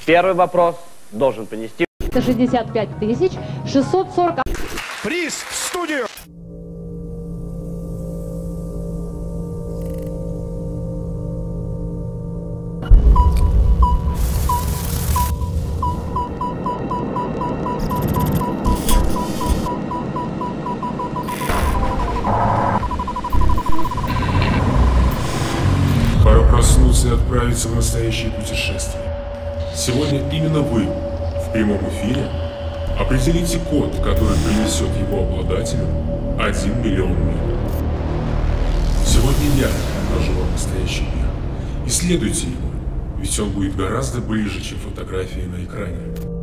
Первый вопрос должен принести 65 640. Приз в студию! Пора проснуться и отправиться в настоящее путешествие. Сегодня именно вы в прямом эфире определите код, который принесет его обладателю 1 миллион миль. Сегодня я покажу вам настоящий мир. Исследуйте его, ведь он будет гораздо ближе, чем фотографии на экране.